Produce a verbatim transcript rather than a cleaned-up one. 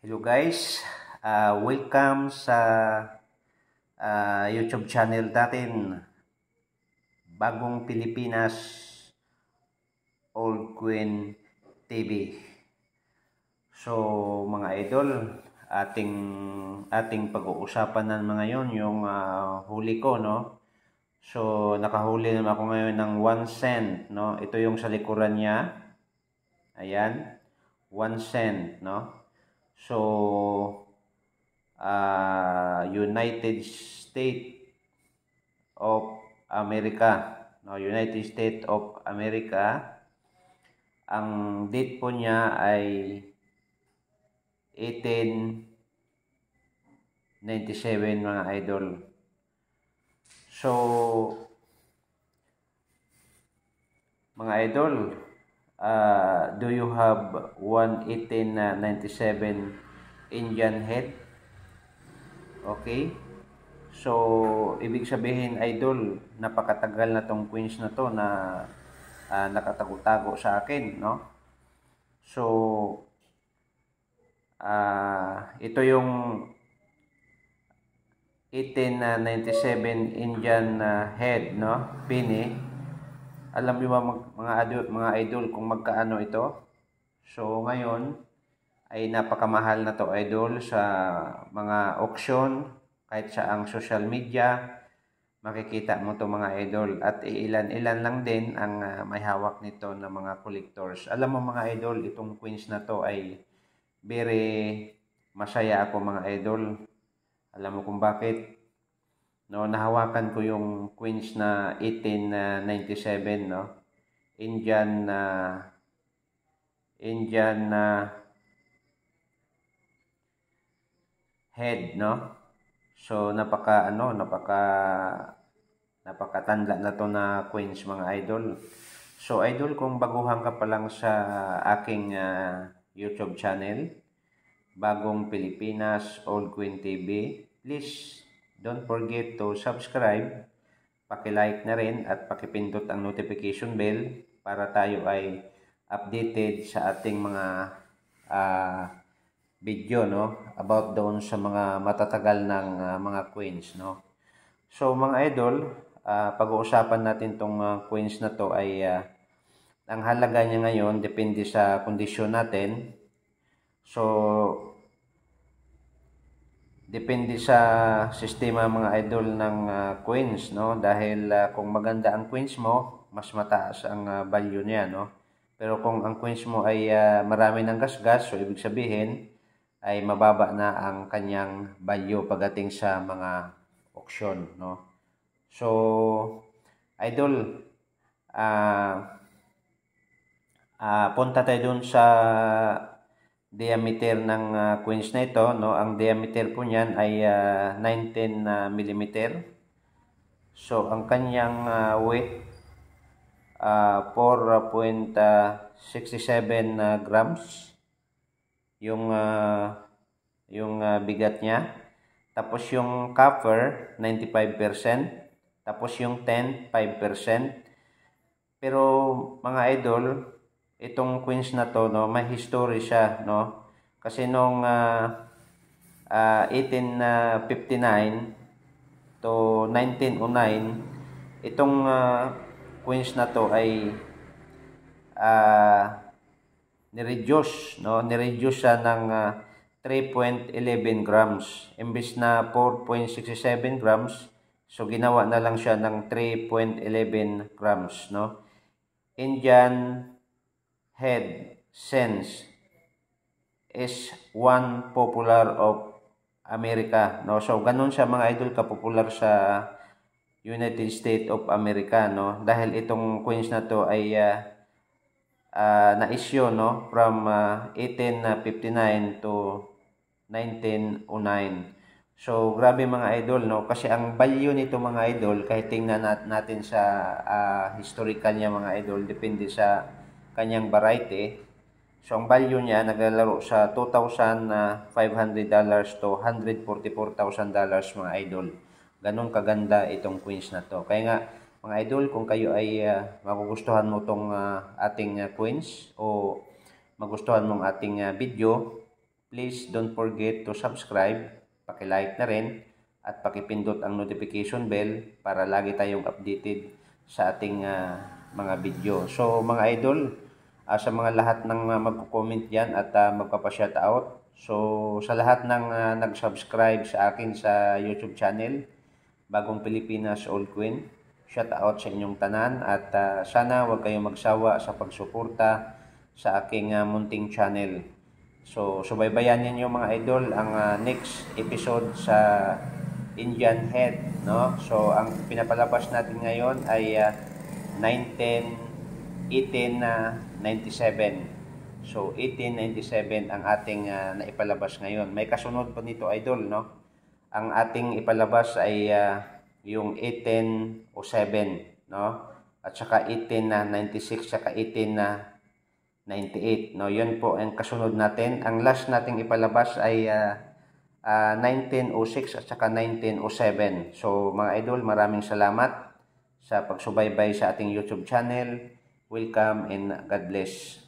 Hello guys, uh, welcome sa uh, YouTube channel natin, Bagong Pilipinas Old Queen T V. So mga idol, ating ating pag-uusapan ng mga yon yung uh, huli ko, no? So nakahuli naman ako ngayon ng one cent, no? Ito yung sa likuran niya. Ayan, one cent, no? So uh, United States of America, no? United States of America. Ang date po niya ay eighteen ninety-seven mga idol. So mga idol, uh, do you have one eighteen ninety-seven Indian head? Okay. So, ibig sabihin, idol, napakatagal na tong coins na to na uh, nakatago-tago sa akin, no? So, uh, ito yung eighteen ninety-seven Indian uh, head, no? Penny. Alam niyo ba mga idol, mga idol kung magkaano ito? So, ngayon ay napakamahal na to, idol, sa mga auction, kahit sa ang social media, makikita mo to mga idol. At ilan-ilan lang din ang uh, may hawak nito na mga collectors. Alam mo mga idol, itong coins na to ay very masaya ako mga idol. Alam mo kung bakit? No, nahawakan ko yung coins na eighteen ninety-seven, no? Indian uh, Indian uh, head, no? So napaka ano, napaka napakatanda na to na coins mga idol. So idol, kung baguhan ka pa lang sa aking uh, YouTube channel, Bagong Pilipinas Old Queen T V, please don't forget to subscribe, paki-like na rin at pakipindot ang notification bell para tayo ay updated sa ating mga uh, video, no, about doon sa mga matatagal ng uh, mga coins, no. So mga idol, uh, pag-uusapan natin tong uh, coins na to ay uh, ang halaga niya ngayon depende sa kondisyon natin. So depende sa sistema mga idol ng uh, coins, no, dahil uh, kung maganda ang coins mo, mas mataas ang uh, value niya, no. Pero kung ang coins mo ay uh, marami ng gasgas, so ibig sabihin ay mababa na ang kanyang value pagdating sa mga auction, no. So idol, uh, uh, punta tayo dun sa diameter ng uh, coins na ito, no. Ang diameter po niyan ay uh, nineteen uh, millimeter. So ang kanyang uh, weight uh, four point six seven uh, grams yung uh, yung uh, bigat niya. Tapos yung copper ninety-five percent, tapos yung tin five percent. Pero mga idol, itong coins na to, no, may history siya, no. Kasi nung uh, uh, eighteen fifty-nine to nineteen oh nine, itong uh, coins na to ay uh, ni-reduce, no, ni-reduce siya ng uh, three point one one grams. Imbis na four point six seven grams, so ginawa na lang siya ng three point one one grams, no. Indian head cents is one popular of America, no. So ganun siya mga idol kapopular sa United States of America, no, dahil itong coins na to ay uh, uh, na-issue, no, from uh, eighteen fifty-nine to nineteen oh nine. So grabe mga idol, no, kasi ang value nito mga idol, kahit tingnan natin sa uh, historical niya mga idol, depende sa kanyang variety. So ang value niya naglalaro sa two thousand five hundred dollars to one hundred forty-four thousand dollars mga idol. Ganun kaganda itong coins na to. Kaya nga mga idol, kung kayo ay uh, magugustuhan mo tong uh, ating uh, coins o magustuhan mong ating uh, video, please don't forget to subscribe, paki-like na rin, at pakipindot ang notification bell para lagi tayong updated sa ating uh, mga video. So mga idol, uh, sa mga lahat ng uh, magko-comment dyan at uh, magpapa-shoutout, so sa lahat ng uh, nag-subscribe sa akin sa YouTube channel, Bagong Pilipinas Old Queen, shoutout sa inyong tanan at uh, sana huwag kayong magsawa sa pagsuporta sa aking uh, munting channel. So, subaybayan ninyo mga idol ang uh, next episode sa Indian Head, no? So, ang pinapalabas natin ngayon ay uh, nineteen ninety-seven. So, eighteen ninety-seven ang ating uh, naipalabas ngayon. May kasunod pa nito idol, no? Ang ating ipalabas ay uh, yung eighteen oh seven, no? At saka eighteen ninety-six, saka eighteen ninety-eight, no? Yun po ang kasunod natin. Ang last nating ipalabas ay uh, uh, nineteen oh six at saka nineteen oh seven. So mga idol, maraming salamat sa pagsubaybay sa ating YouTube channel. Welcome and God bless.